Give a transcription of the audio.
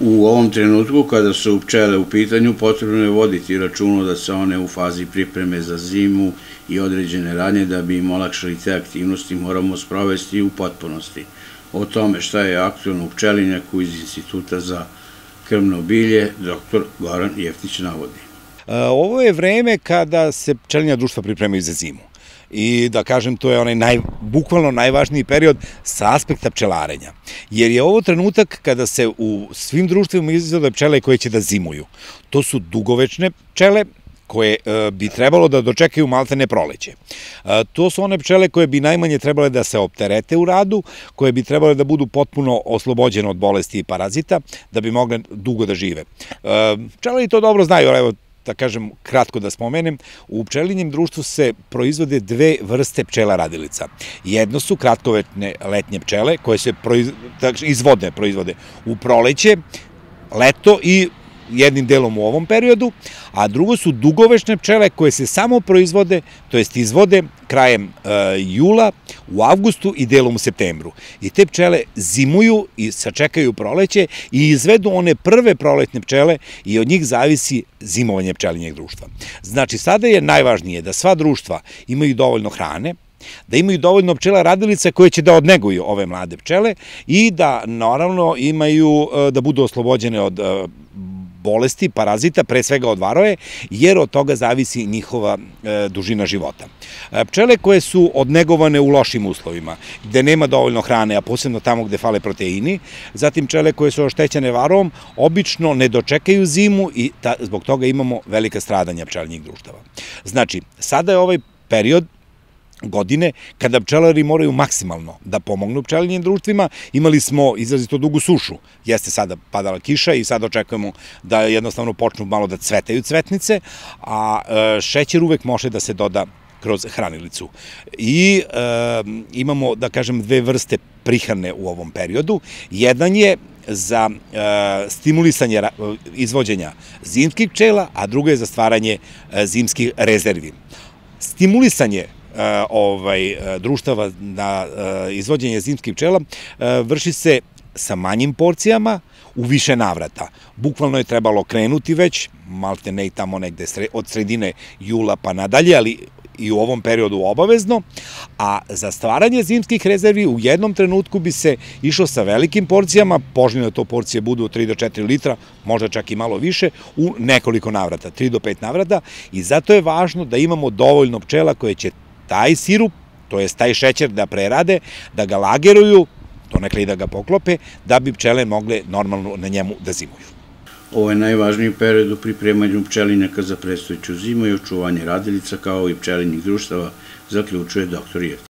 U ovom trenutku, kada su pčele u pitanju, potrebno je voditi računa da se one u fazi pripreme za zimu i određene radnje da bi im olakšali te aktivnosti moramo sprovesti u potpunosti. O tome šta je aktuelno u pčelinjaku iz Instituta za krmno bilje, dr. Goran Jeftić navodi. Ovo je vreme kada se pčelinja društva pripremaju za zimu. I da kažem, to je onaj bukvalno najvažniji period sa aspekta pčelarenja. Jer je ovo trenutak kada se u svim društvima izvode pčele koje će da zimuju. To su dugovečne pčele koje bi trebalo da dočekaju maltene proleće. To su one pčele koje bi najmanje trebale da se opterete u radu, koje bi trebale da budu potpuno oslobođene od bolesti i parazita, da bi mogle dugo da žive. Pčelari to dobro znaju, ali evo, da kažem, kratko da spomenem, u pčelinjem društvu se proizvode dve vrste pčela radilica. Jedno su kratkovetne letnje pčele koje se proizvode u proleće, leto i jednim delom u ovom periodu, a drugo su dugovečne pčele koje se samo proizvode, to jest izvode krajem jula, u avgustu i delom u septembru. I te pčele zimuju i sačekaju proleće i izvedu one prve proletne pčele i od njih zavisi zimovanje pčelinjeg društva. Znači, sada je najvažnije da sva društva imaju dovoljno hrane, da imaju dovoljno pčela radilica koje će da odneguju ove mlade pčele i da naravno imaju, da budu oslobođene od bolesti, parazita, pre svega od varoje, jer od toga zavisi njihova dužina života. Pčele koje su odnegovane u lošim uslovima, gde nema dovoljno hrane, a posebno tamo gde fale proteini, zatim pčele koje su oštećene varom, obično ne dočekaju zimu i zbog toga imamo velika stradanja pčelinjih društava. Znači, sada je ovaj period godine kada pčelari moraju maksimalno da pomognu pčelinjim društvima. Imali smo izrazito dugu sušu, jeste sada padala kiša i sad očekujemo da jednostavno počnu malo da cvetaju cvetnice, a šećer uvek može da se doda kroz hranilicu. I imamo, da kažem, dve vrste prihrane u ovom periodu. Jedan je za stimulisanje izvođenja zimskih pčela, a drugo je za stvaranje zimskih rezervi. Stimulisanje društava na izvođenje zimskih pčela vrši se sa manjim porcijama u više navrata. Bukvalno je trebalo krenuti već, malte ne i tamo negde od sredine jula pa nadalje, ali i u ovom periodu obavezno, a za stvaranje zimskih rezervi u jednom trenutku bi se išlo sa velikim porcijama, poželjno da to porcije budu od 3 do 4 litra, možda čak i malo više, u nekoliko navrata, 3 do 5 navrata, i zato je važno da imamo dovoljno pčela koje će taj sirup, to je taj šećer da prerade, da ga lageruju, donekle i da ga poklope, da bi pčele mogle normalno na njemu da zimuju. Ovo je najvažniji period u pripremanju pčelinjaka za predstojeću zimu i očuvanje radilica kao i pčelinjih društava, zaključuje dr. Jeftić.